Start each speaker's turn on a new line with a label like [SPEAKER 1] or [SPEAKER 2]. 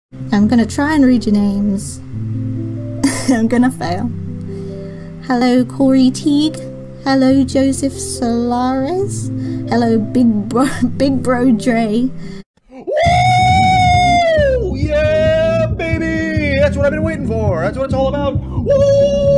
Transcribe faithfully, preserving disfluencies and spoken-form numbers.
[SPEAKER 1] I'm gonna try and read your names. I'm gonna fail. Hello, Corey Teague. Hello, Joseph Solares. Hello, Big Bro, Big Bro Dre.
[SPEAKER 2] Woo! Yeah, baby! That's what I've been waiting for. That's what it's all about. Woo!